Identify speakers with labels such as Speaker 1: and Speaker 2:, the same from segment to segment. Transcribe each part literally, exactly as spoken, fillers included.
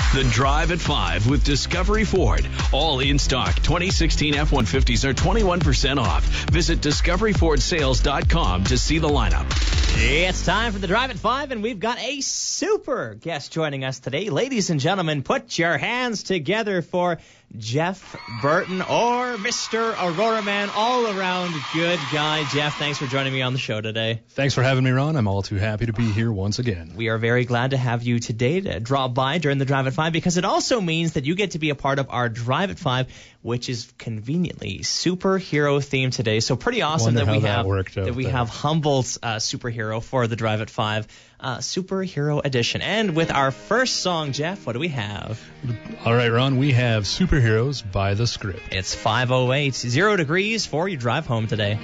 Speaker 1: The Drive at five with Discovery Ford. All in stock twenty sixteen F one fifties are twenty-one percent off. Visit discovery ford sales dot com to see the lineup.
Speaker 2: It's time for the Drive at five, and we've got a super guest joining us today. Ladies and gentlemen, put your hands together for Jeff Burton, or Mister Aurora Man, all-around good guy. Jeff, thanks for joining me on the show today.
Speaker 3: Thanks for having me, Ron. I'm all too happy to be here once again.
Speaker 2: We are very glad to have you today to drop by during the Drive at five, because it also means that you get to be a part of our Drive at five, which is conveniently superhero themed today. So pretty awesome that we,
Speaker 3: that,
Speaker 2: have,
Speaker 3: that
Speaker 2: we
Speaker 3: there.
Speaker 2: have Humboldt's uh, superhero for the Drive at five. Uh, superhero edition. And with our first song, Jeff, what do we have?
Speaker 3: All right, Ron, we have Superheroes by The Script.
Speaker 2: It's five oh eight, zero degrees for your drive home today.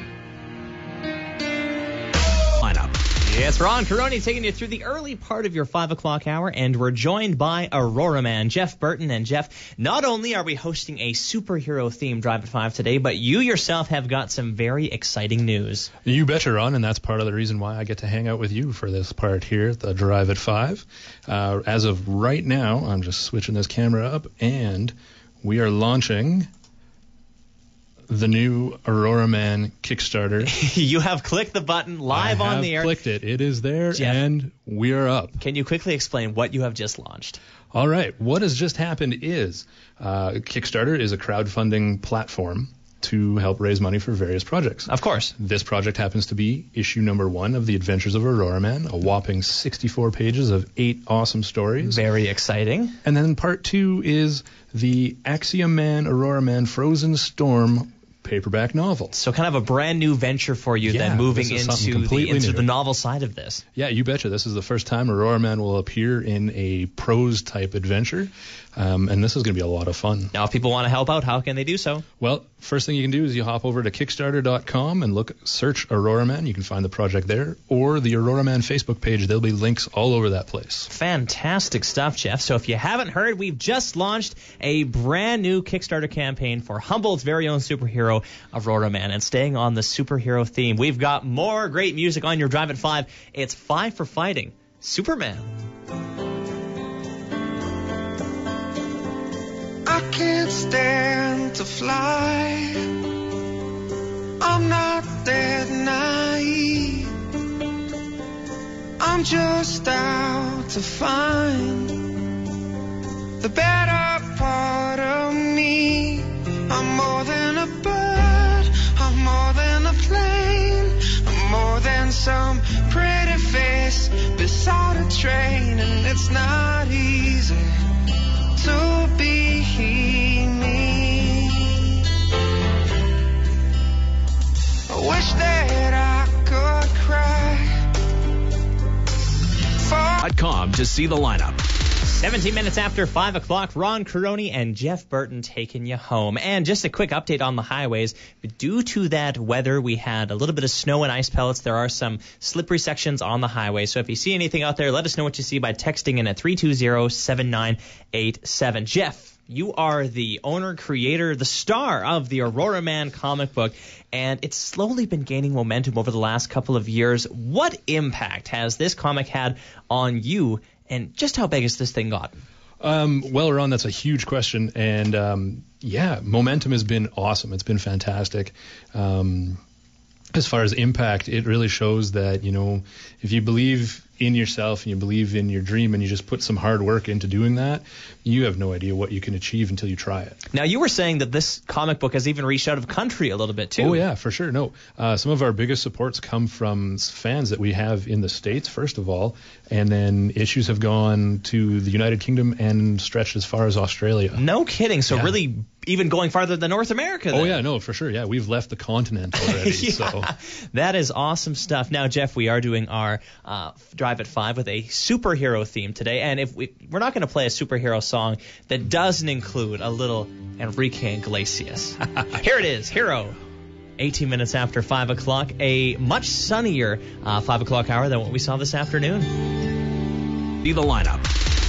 Speaker 1: Lineup.
Speaker 2: It's Ron Caroni taking you through the early part of your five o'clock hour, and we're joined by Aurora Man, Jeff Burton. And Jeff, not only are we hosting a superhero-themed Drive at five today, but you yourself have got some very exciting news.
Speaker 3: You betcha, Ron, and that's part of the reason why I get to hang out with you for this part here at the Drive at five. Uh, as of right now, I'm just switching this camera up, and we are launching the new Aurora Man Kickstarter.
Speaker 2: You have clicked the button live
Speaker 3: I
Speaker 2: on the air.
Speaker 3: I have clicked it. It is there,
Speaker 2: Jeff,
Speaker 3: and we are up.
Speaker 2: Can you quickly explain what you have just launched?
Speaker 3: All right. What has just happened is uh, Kickstarter is a crowdfunding platform to help raise money for various projects.
Speaker 2: Of course.
Speaker 3: This project happens to be issue number one of The Adventures of Aurora Man, a whopping sixty-four pages of eight awesome stories.
Speaker 2: Very exciting.
Speaker 3: And then part two is the Axiom Man, Aurora Man, Frozen Storm paperback novel.
Speaker 2: So kind of a brand new venture for you,
Speaker 3: Yeah,
Speaker 2: then moving
Speaker 3: this is something
Speaker 2: into the
Speaker 3: completely
Speaker 2: into
Speaker 3: new.
Speaker 2: the novel side of this.
Speaker 3: Yeah, you betcha. This is the first time Aurora Man will appear in a prose type adventure, um, and this is going to be a lot of fun.
Speaker 2: Now, if people want to help out, how can they do so?
Speaker 3: Well, first thing you can do is you hop over to kickstarter dot com and look, search Aurora Man. You can find the project there, or the Aurora Man Facebook page. There'll be links all over that place.
Speaker 2: Fantastic stuff, Jeff. So if you haven't heard, we've just launched a brand new Kickstarter campaign for Humboldt's very own superhero, Aurora Man. And staying on the superhero theme, we've got more great music on your Drive at five. It's Five for Fighting, Superman.
Speaker 4: I can't stand to fly. I'm not that naive. I'm just out to find the better part of me. I'm more than a bird, I'm more than a plane, I'm more than some pretty face beside a train. And it's not easy to be me. I wish that I could cry for
Speaker 1: .com to see the lineup.
Speaker 2: seventeen minutes after five o'clock, Ron Caroni and Jeff Burton taking you home. And just a quick update on the highways. Due to that weather, we had a little bit of snow and ice pellets. There are some slippery sections on the highway. So if you see anything out there, let us know what you see by texting in at three two zero, seven nine eight seven. Jeff, you are the owner, creator, the star of the Aurora Man comic book, and it's slowly been gaining momentum over the last couple of years. What impact has this comic had on you, and just how big has this thing gotten?
Speaker 3: Um, well, Ron, that's a huge question. And, um, yeah, momentum has been awesome. It's been fantastic. Um, as far as impact, it really shows that, you know, if you believe in yourself and you believe in your dream and you just put some hard work into doing that, you have no idea what you can achieve until you try it.
Speaker 2: Now, you were saying that this comic book has even reached out of country a little bit, too.
Speaker 3: Oh, yeah, for sure. No, uh, some of our biggest supports come from fans that we have in the States, first of all, and then issues have gone to the United Kingdom and stretched as far as Australia.
Speaker 2: No kidding. So
Speaker 3: Yeah.
Speaker 2: really even going farther than North America, then.
Speaker 3: Oh, yeah, no, for sure. Yeah, we've left the continent already.
Speaker 2: Yeah,
Speaker 3: so
Speaker 2: that is awesome stuff. Now, Jeff, we are doing our uh, Drive at five with a superhero theme today, and if we, we're not going to play a superhero song that doesn't include a little Enrique Iglesias. Here it is, Hero. eighteen minutes after five o'clock, a much sunnier uh, five o'clock hour than what we saw this afternoon.
Speaker 1: See the lineup.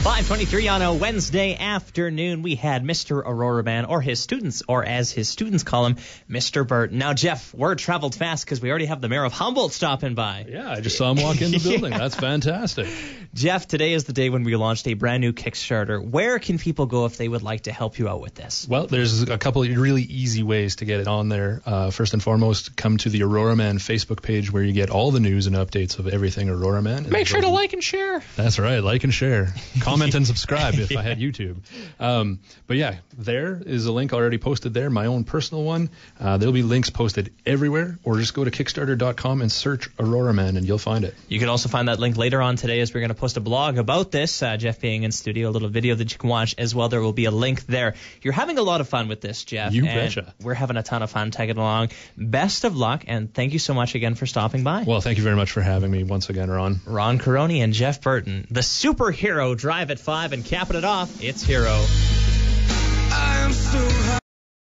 Speaker 2: five twenty-three on a Wednesday afternoon, we had Mister Aurora Man, or his students, or as his students call him, Mister Burton. Now, Jeff, word traveled fast because we already have the mayor of Humboldt stopping by.
Speaker 3: Yeah, I just saw him walk in the building.
Speaker 2: Yeah.
Speaker 3: That's fantastic.
Speaker 2: Jeff, today is the day when we launched a brand new Kickstarter. Where can people go if they would like to help you out with this?
Speaker 3: Well, there's a couple of really easy ways to get it on there. Uh, first and foremost, come to the Aurora Man Facebook page where you get all the news and updates of everything Aurora Man.
Speaker 2: Make sure to like and share.
Speaker 3: That's right, like and share. Comment and subscribe if I had YouTube. Um, but yeah, there is a link already posted there, my own personal one. Uh, there'll be links posted everywhere, or just go to Kickstarter dot com and search Aurora Man and you'll find it.
Speaker 2: You can also find that link later on today as we're going to post a blog about this, uh, Jeff being in studio, a little video that you can watch as well. There will be a link there. You're having a lot of fun with this, Jeff.
Speaker 3: You
Speaker 2: and
Speaker 3: betcha.
Speaker 2: We're having a ton of fun tagging along. Best of luck, and thank you so much again for stopping by.
Speaker 3: Well, thank you very much for having me once again, Ron.
Speaker 2: Ron Caroni and Jeff Burton, the superhero Drive at five, and capping it off, it's Hero.
Speaker 4: I am so high.